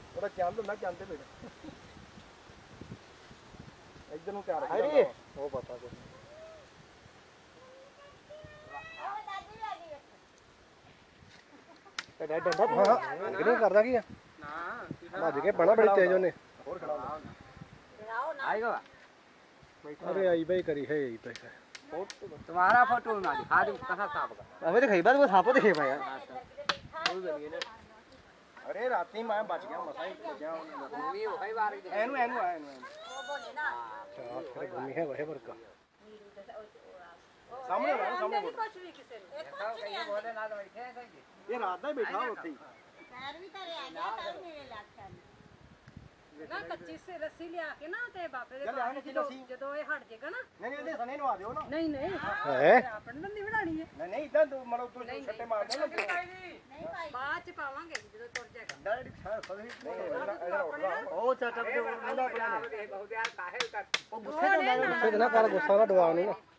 ਉਹਦਾ ਚੰਦ ਹੁੰਦਾ ਚੰਦ ਤੇ ਬੈਠਾ ਇੱਧਰ ਨੂੰ ਤਿਆਰ ਉਹ ਪਤਾ ਕੁਛ ਡੰਡਾ ਕਿਹਨੇ ਕਰਦਾ ਕੀ ਆ ਭੱਜ ਕੇ ਬਣਾ ਬੜੀ ਤੇਜ਼ ਉਹਨੇ ਹੋਰ ਖੜਾ आएगा अरे आई भाई करी है यही पे तुम्हारा फोटो ना दिखा दो कहां सांप का अबे दिखाई बात वो सांप दिखे भाई अरे रात ही मैं बच गया मसा ही बचा घूमी हो कई बार एनु एनु एनु वो बोले ना अच्छा घूमी है वही पर का सामने रहा सामने कुछ भी किसी ने कहीं बोले ना तो बैठे हैं ये रात में बैठा होती पैर भी तेरे आ गया तब मेरे लाख ना कच्ची से रस्सी लिया के ना ते बापे दे ਜਦੋਂ ਇਹ ਹਟ ਜਾਏਗਾ ਨਾ ਨਹੀਂ ਇਹਦੇ ਸਨੇ ਨੂੰ ਆ ਦਿਓ ਨਾ ਨਹੀਂ ਨਹੀਂ ਹੈ ਆਪਣੇ ਦੰਦੀ ਬਣਾਣੀ ਹੈ ਨਹੀਂ ਨਹੀਂ ਇਦਾਂ ਤੂੰ ਮਰੋ ਤੂੰ ਛੱਟੇ ਮਾਰਦੇ ਨਾ ਨਹੀਂ ਭਾਈ ਬਾਅਦ ਚ ਪਾਵਾਂਗੇ ਜਦੋਂ ਤੁਰ ਜਾਏਗਾ ਡਾਇਰੈਕਟ ਉਹ ਚਾਚਾ ਤੇ ਮੁੰਡਾ ਆਪਣਾ बहुत यार काहे का ਉਹ ਗੁੱਸੇ ਨਾ ਕਰ ਗੁੱਸਾ ਨਾ ਡਵਾ ਨੂੰ